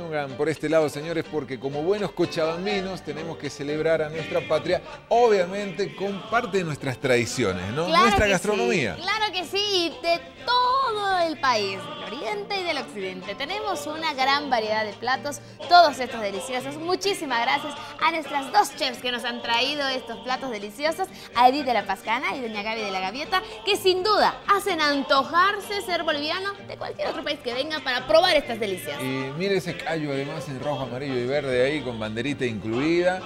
pongan por este lado, señores, porque como buenos cochabambinos tenemos que celebrar a nuestra patria, obviamente con parte de nuestras tradiciones, ¿no? Claro Nuestra que gastronomía. Sí, claro que sí, y de todo el país, del oriente y del occidente. Tenemos una gran variedad de platos, todos estos deliciosos. Muchísimas gracias a nuestras dos chefs que nos han traído estos platos deliciosos, a Edith de la Pascana y doña Gaby de la Gaviota, que sin duda hacen antojarse ser boliviano de cualquier otro país que venga para probar estas delicias. Y mire ese callo además en rojo, amarillo y verde ahí con banderita incluida.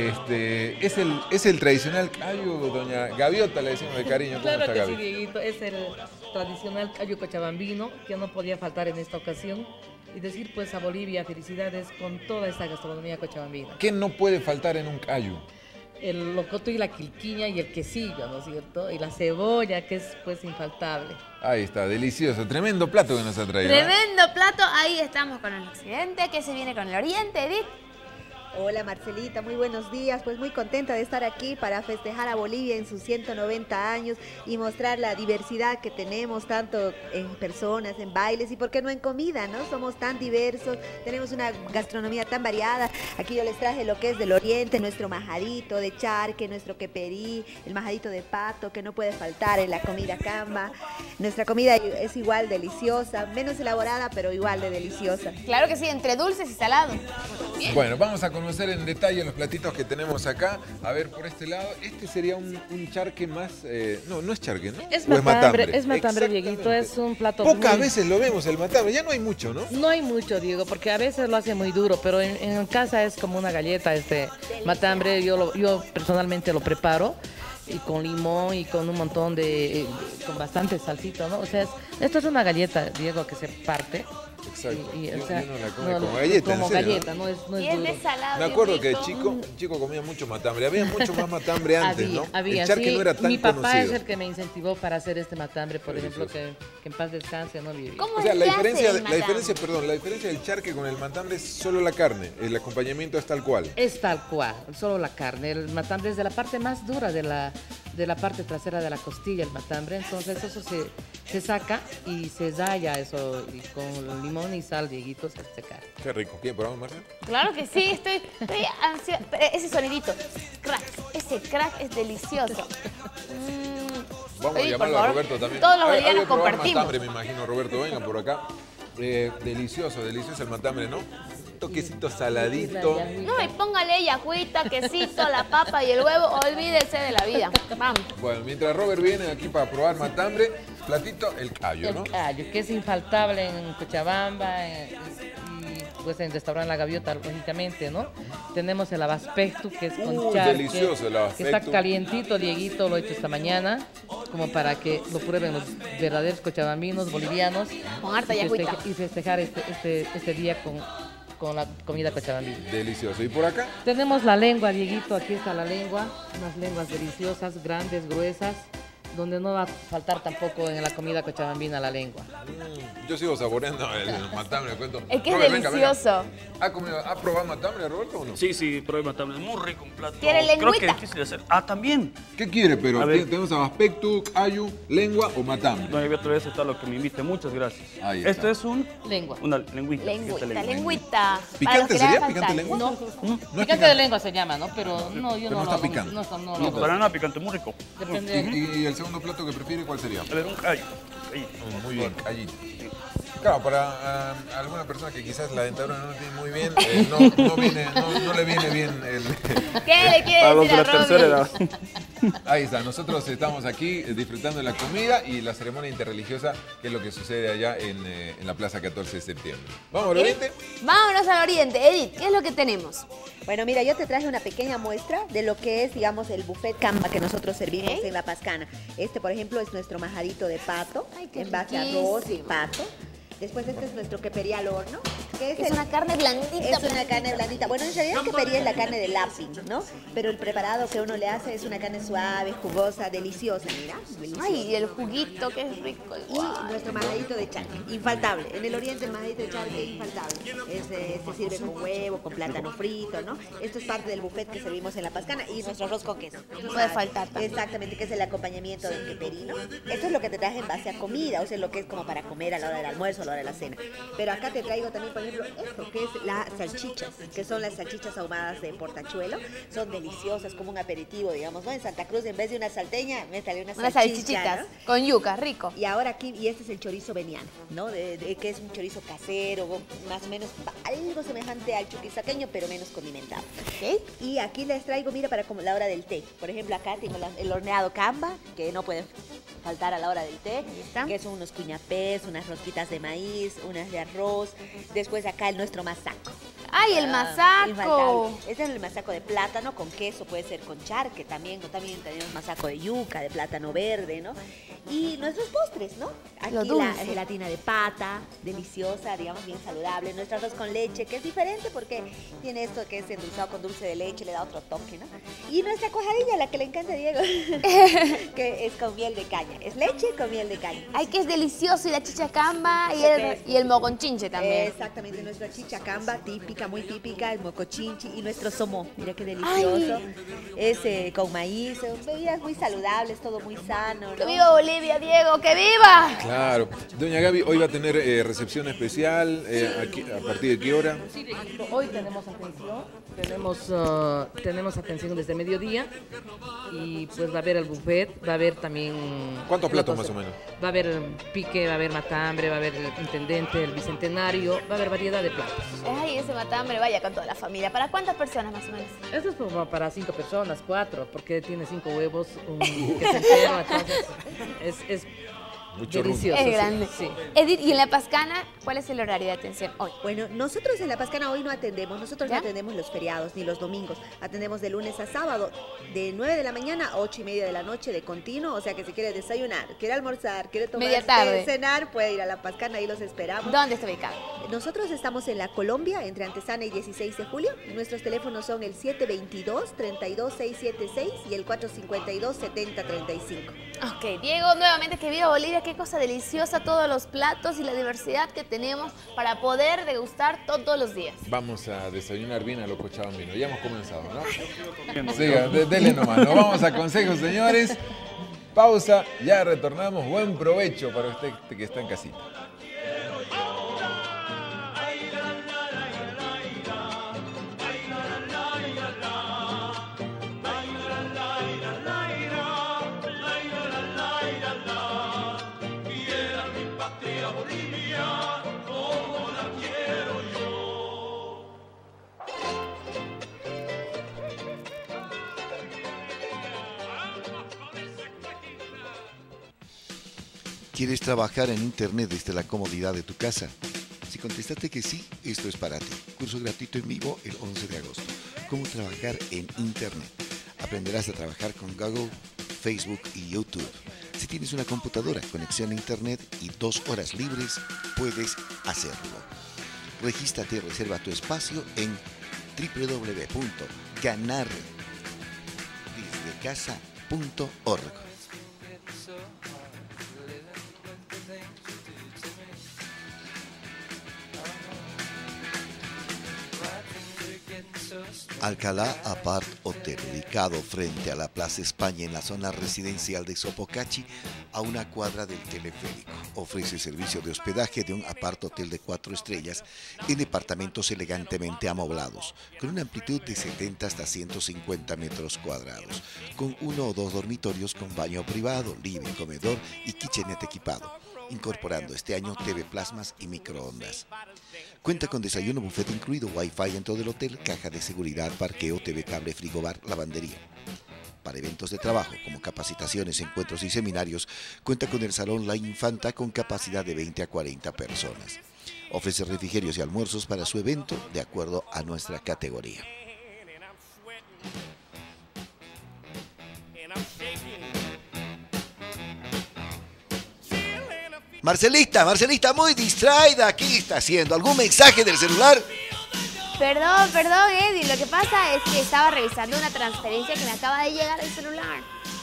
Es el tradicional callo, doña Gaviota, le decimos de cariño. ¿Cómo Claro está, que Gaby? sí, Dieguito, es el tradicional callo cochabambino que no podía faltar en esta ocasión. Y decir pues a Bolivia felicidades con toda esta gastronomía cochabambina. ¿Qué no puede faltar en un callo? El locoto y la quilquiña y el quesillo, ¿no es cierto? Y la cebolla, que es pues infaltable. Ahí está, delicioso. Tremendo plato que nos ha traído. Tremendo plato, ahí estamos con el occidente, que se viene con el oriente, Edith. Hola Marcelita, muy buenos días. Pues muy contenta de estar aquí para festejar a Bolivia en sus 190 años y mostrar la diversidad que tenemos, tanto en personas, en bailes y por qué no en comida, ¿no? Somos tan diversos, tenemos una gastronomía tan variada. Aquí yo les traje lo que es del oriente, nuestro majadito de charque, nuestro queperí, el majadito de pato, que no puede faltar en la comida camba. Nuestra comida es igual deliciosa, menos elaborada, pero igual de deliciosa. Claro que sí, entre dulces y salados. Bien. Bueno, vamos a conocer en detalle los platitos que tenemos acá. A ver, por este lado, este sería un charque más... no es charque, ¿no? Es ¿O matambre, Exactamente. Dieguito, es un plato Pocas veces lo vemos el matambre, ya no hay mucho, ¿no? No hay mucho, Diego, porque a veces lo hace muy duro, pero en casa es como una galleta este matambre. Yo personalmente lo preparo y con limón y con un montón de... con bastante salsita, ¿no? O sea, esto es una galleta, Diego, que se parte. Exacto. Y, Yo- o sea, uno la come no, como galleta, como en serio, galleta, ¿no? no es Y es duro. de salado. Me y acuerdo que de rico. chico comía mucho matambre. Había mucho más matambre antes, ¿no? Había, El charque sí. no era tan Mi papá conocido. es el que me incentivó para hacer este matambre, por ejemplo, Delicioso. que en paz descanse, ¿no? Vivi? ¿Cómo O sea, es la que diferencia, hace el matambre? la diferencia del charque con el matambre es solo la carne. El acompañamiento es tal cual. Es tal cual, solo la carne. El matambre es de la parte más dura de la parte trasera de la costilla, el matambre. Entonces eso se saca y se zalla eso y con limón y sal, Dieguito, se seca. Qué rico. ¿Quién probamos, Marcelo? Claro que sí, estoy ansiosa. Ese sonidito, crack, ese crack es delicioso. Vamos a Oye, por llamarlo a favor, Roberto también. todos los Hay bolivianos que probar compartimos. matambre, me imagino, Roberto. Vengan por acá. Delicioso el matambre, ¿no? Un toquecito saladito. No, y póngale yacuita, quesito, la papa y el huevo, olvídese de la vida. Vamos. Bueno, mientras Robert viene aquí para probar matambre, platito, el callo, ¿no? El callo, que es infaltable en Cochabamba y pues en Restaurante La Gaviota, lógicamente, ¿no? Tenemos el abaspectu, que es con charque, delicioso el abaspectu. que está calientito, Dieguito, lo he hecho esta mañana, como para que lo prueben los verdaderos cochabambinos, bolivianos. Con harta y yacuita. Y festejar este día con la comida cochabambina. Delicioso. ¿Y por acá? Tenemos la lengua, Dieguito, aquí está la lengua, unas lenguas deliciosas, grandes, gruesas, donde no va a faltar tampoco en la comida cochabambina la lengua. Yo sigo saboreando el matambre, le cuento. Es que es Robert, venga, venga. delicioso. ¿Ha probado matambre, Roberto, o no? Sí, probé matambre. Muy rico, un plato. ¿Quiere Creo lengüita? que es difícil de hacer. Ah, también. ¿Qué quiere, pero? A ver. Tenemos abaspectu, callo, lengua o matambre. No, yo voy a traer eso, lo que me invite. Muchas gracias. Ahí está. Esto es Lengua. una lengüita. Lengüita, Esta lengüita. ¿Picante Para los que le sería? haga ¿Picante falta. lengua? No, No es picante picante. de lengua se llama, ¿no? Pero no, yo Pero no está picante. No, No, para nada picante, muy rico. Depende. ¿Y el segundo plato que prefiere cuál sería? A ver, un callo. Ahí. Muy bien, callito. Claro, para alguna persona que quizás la dentadura no tiene muy bien, no le viene bien el... ¿Qué le quiere Para los decir de a la tercera Robert? edad. Ahí está, nosotros estamos aquí disfrutando de la comida y la ceremonia interreligiosa, que es lo que sucede allá en la Plaza 14 de septiembre. ¿Vamos al oriente? Vámonos al oriente. Edith, ¿qué es lo que tenemos? Bueno, mira, yo te traje una pequeña muestra de lo que es, digamos, el buffet camba que nosotros servimos Ok. en La Pascana. Este, por ejemplo, es nuestro majadito de pato, Ay, qué en base a arroz y riquísimo. pato. Después este es nuestro queperí al horno, que es, Es una carne blandita. es una carne blandita. Bueno, en realidad el queperí es la carne de lápiz, ¿no? Pero el preparado que uno le hace es una carne suave, jugosa, deliciosa, mira. Deliciosa. Ay, y el juguito, que es rico. Y nuestro majadito de charque, infaltable. En el oriente el majadito de charque es infaltable. Este sirve con huevo, con plátano frito, ¿no? Esto es parte del buffet que servimos en La Pascana y nuestro arroz con queso. No puede faltar también. Exactamente, que es el acompañamiento del queperino. Esto es lo que te traje en base a comida, o sea, lo que es como para comer a la hora del almuerzo, a la hora de la cena. Pero acá te traigo también, por ejemplo, esto que es las salchichas, que son las salchichas ahumadas de Portachuelo, son deliciosas como un aperitivo, digamos, ¿no? En Santa Cruz, en vez de una salteña, métale una Unas salchicha, salchichitas ¿no? con yuca, rico. Y ahora aquí, y este es el chorizo veniano, ¿no? Que es un chorizo casero, más o menos algo semejante al chuquisaqueño, pero menos condimentado. ¿Ok? Y aquí les traigo, mira, para como la hora del té. Por ejemplo, acá tengo el horneado camba, que no puede faltar a la hora del té, está. que son unos cuñapés, unas rosquitas de maíz, unas de arroz. Después acá el nuestro masaco. ¡Ay, el masaco! Infaltable. Este es el masaco de plátano con queso, puede ser con charque también, o también tenemos masaco de yuca, de plátano verde, ¿no? Y nuestros postres, ¿no? Lo Aquí dulce. la gelatina de pata, deliciosa, digamos, bien saludable. Nuestro arroz con leche, que es diferente porque tiene esto que es endulzado con dulce de leche, le da otro toque, ¿no? Y nuestra cuajadilla, la que le encanta a Diego, que es con miel de caña. Es leche con miel de caña. Ay, que es delicioso. Y la chichacamba y el mogonchinche también. Exactamente, nuestra chichacamba típica, muy típica, el mocochinchi y nuestro somo. Mira qué delicioso. Es con maíz, bebidas muy saludables, todo muy sano, ¿no? ¡Que viva Bolivia, Diego! ¡Que viva! Claro. Doña Gaby, hoy va a tener recepción especial. Aquí, ¿a partir de qué hora? Hoy tenemos atención, tenemos atención desde mediodía y pues va a haber el buffet, va a haber también... ¿Cuántos platos más o menos? Va a haber pique, va a haber matambre, va a haber el intendente, el bicentenario, va a haber variedad de platos. Ay, ese matambre vaya con toda la familia. ¿Para cuántas personas más o menos? Esto es como para 5 personas, 4, porque tiene 5 huevos, un queso entero, entonces es Mucho delicioso. Es sí, grande. sí. Edith, ¿y en La Pascana cuál es el horario de atención hoy? Bueno, nosotros en La Pascana hoy no atendemos, nosotros ¿Ya? no atendemos los feriados ni los domingos, atendemos de lunes a sábado, de 9 de la mañana a 8:30 de la noche de continuo, o sea que si quiere desayunar, quiere almorzar, quiere tomar Media tarde. cenar, puede ir a La Pascana, ahí los esperamos. ¿Dónde está ubicado? Nosotros estamos en la Colombia, entre Antesana y 16 de julio. Nuestros teléfonos son el 722-32676 y el 452-7035. Ok, Diego, nuevamente que viva Bolivia, qué cosa deliciosa, todos los platos y la diversidad que tenemos para poder degustar todos los días. Vamos a desayunar bien a lo cochabambino. Ya hemos comenzado, ¿no? Siga, dele nomás. Nos vamos a consejos, señores. Pausa, ya retornamos. Buen provecho para usted que está en casita. ¿Quieres trabajar en Internet desde la comodidad de tu casa? Si contestaste que sí, esto es para ti. Curso gratuito en vivo el 11 de agosto. ¿Cómo trabajar en Internet? Aprenderás a trabajar con Google, Facebook y YouTube. Si tienes una computadora, conexión a Internet y 2 horas libres, puedes hacerlo. Regístrate y reserva tu espacio en www.ganardesdecasa.org. Alcalá Apart Hotel, ubicado frente a la Plaza España en la zona residencial de Sopocachi, a una cuadra del teleférico. Ofrece servicio de hospedaje de un apart hotel de 4 estrellas en departamentos elegantemente amoblados, con una amplitud de 70 hasta 150 metros cuadrados, con 1 o 2 dormitorios con baño privado, living, comedor y kitchenette equipado, incorporando este año TV plasmas y microondas. Cuenta con desayuno, buffet incluido, wifi en todo el hotel, caja de seguridad, parqueo, TV cable, frigobar, lavandería. Para eventos de trabajo como capacitaciones, encuentros y seminarios, cuenta con el Salón La Infanta con capacidad de 20 a 40 personas. Ofrece refrigerios y almuerzos para su evento de acuerdo a nuestra categoría. Marcelita, muy distraída. ¿Qué está haciendo? ¿Algún mensaje del celular? Perdón, Eddie, lo que pasa es que estaba revisando una transferencia que me acaba de llegar al celular.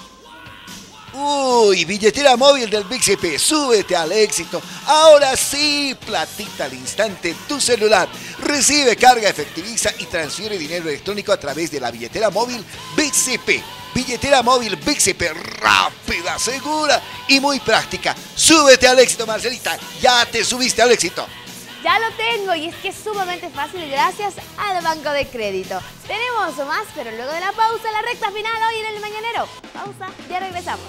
Uy, billetera móvil del Big CP, súbete al éxito. Ahora sí, platita al instante en tu celular. Recibe, carga, efectiviza y transfiere dinero electrónico a través de la billetera móvil Big CP. Billetera móvil Big CP, rápida, segura y muy práctica. Súbete al éxito, Marcelita. Ya te subiste al éxito. Ya lo tengo y es que es sumamente fácil gracias al Banco de Crédito. Tenemos más, pero luego de la pausa, la recta final hoy en el Mañanero. Pausa, ya regresamos.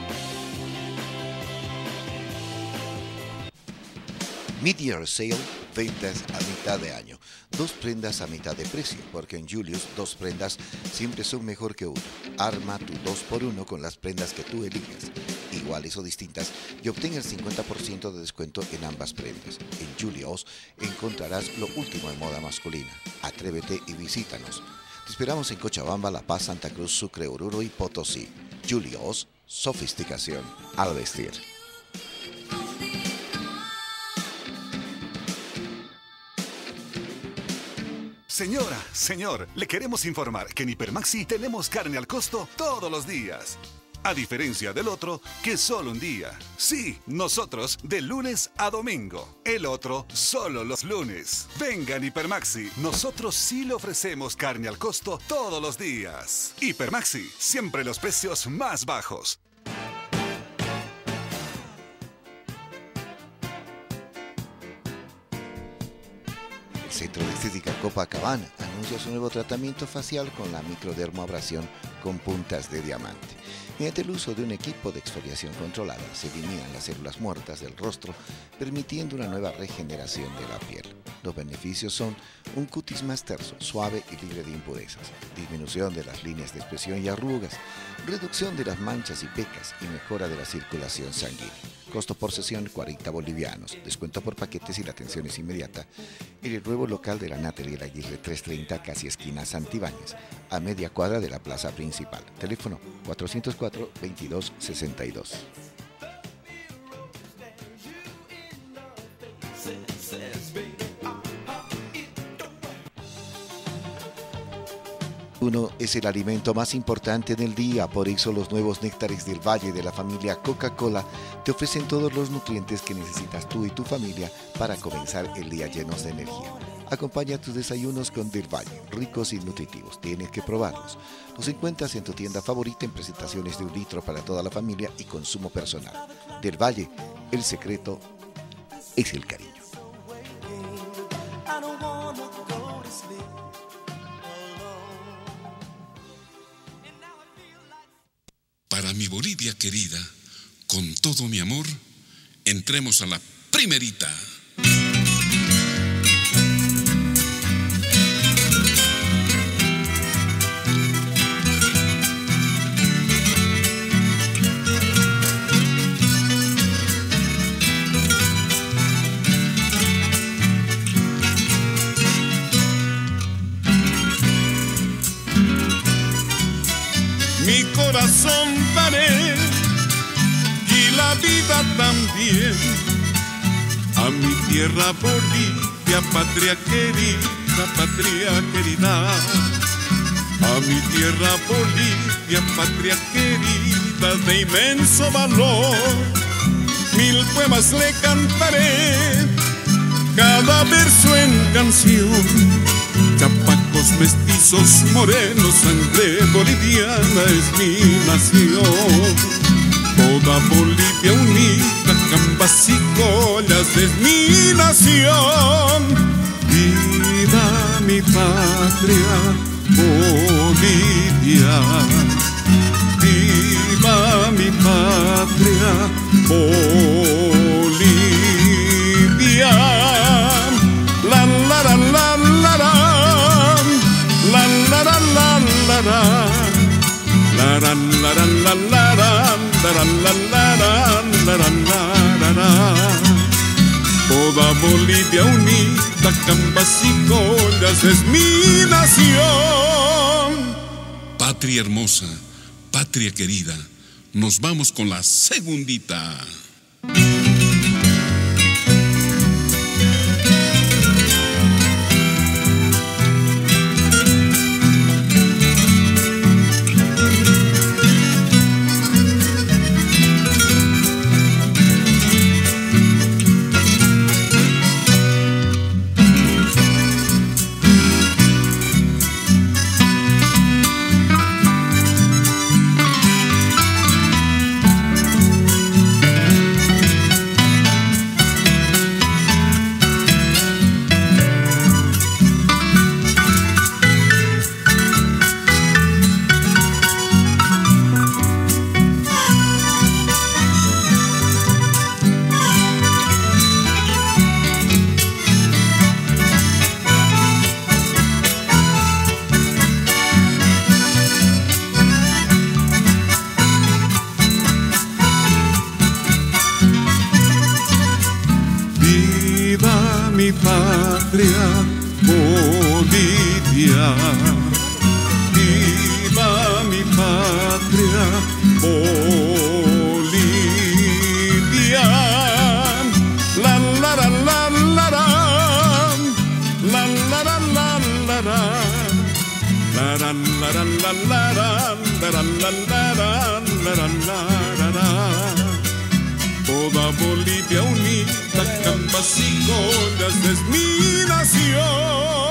Mid-Year Sale Ventas a mitad de año. 2 prendas a mitad de precio, porque en Julius 2 prendas siempre son mejor que 1. Arma tu 2x1 con las prendas que tú elijas, iguales o distintas, y obtén el 50% de descuento en ambas prendas. En Julius encontrarás lo último en moda masculina. Atrévete y visítanos. Te esperamos en Cochabamba, La Paz, Santa Cruz, Sucre, Oruro y Potosí. Julius, sofisticación al vestir. Señora, señor, le queremos informar que en Hipermaxi tenemos carne al costo todos los días. A diferencia del otro, que solo un día. Sí, nosotros de lunes a domingo. El otro, solo los lunes. Venga en Hipermaxi, nosotros sí le ofrecemos carne al costo todos los días. Hipermaxi, siempre los precios más bajos. El Centro de Estética Copacabana anuncia su nuevo tratamiento facial con la microdermoabrasión con puntas de diamante. Mediante el uso de un equipo de exfoliación controlada, se eliminan las células muertas del rostro, permitiendo una nueva regeneración de la piel. Los beneficios son un cutis más terso, suave y libre de impurezas, disminución de las líneas de expresión y arrugas, reducción de las manchas y pecas y mejora de la circulación sanguínea. Costo por sesión 40 bolivianos, descuento por paquetes y la atención es inmediata. En el nuevo local de la Natalie Aguirre 330, casi esquina Santibáñez, a media cuadra de la plaza principal. Teléfono 404-2262. Uno es el alimento más importante del día, por eso los nuevos néctares del Valle de la familia Coca-Cola te ofrecen todos los nutrientes que necesitas tú y tu familia para comenzar el día llenos de energía. Acompaña tus desayunos con Del Valle, ricos y nutritivos. Tienes que probarlos. Los encuentras en tu tienda favorita en presentaciones de 1 litro para toda la familia y consumo personal. Del Valle, el secreto es el cariño. Para mi Bolivia querida, con todo mi amor, entremos a la primerita. Mi corazón daré y la vida también a mi tierra Bolivia, patria querida, a mi tierra Bolivia, patria querida de inmenso valor. 1000 poemas le cantaré, cada verso en canción. Chapacos, mestizos, morenos, sangre boliviana es mi nación. Toda Bolivia unida, cambas y collas es mi nación. Viva mi patria, Bolivia. Viva mi patria, Bolivia. La la la la la la. La la la la la la, la la la la la la, la la la la la. Toda Bolivia unida, cambas y collas es mi nación. Patria hermosa, patria querida, nos vamos con la segundita. mi patria, Bolivia. Viva mi patria, Bolivia. La la la la la la, la la la la la la, la la la la la la, la la la la. Toda Bolivia unida, Campas y Collas es mi nación.